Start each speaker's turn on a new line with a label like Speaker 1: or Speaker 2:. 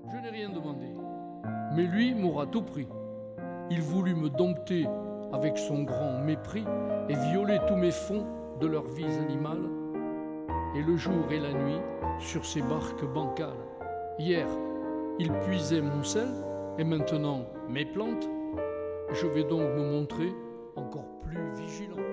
Speaker 1: Je n'ai rien demandé, mais lui m'aura tout pris. Il voulut me dompter avec son grand mépris et violer tous mes fonds de leur vie animale, et le jour et la nuit sur ces barques bancales. Hier, il puisait mon sel, et maintenant mes plantes. Je vais donc me montrer encore plus vigilant.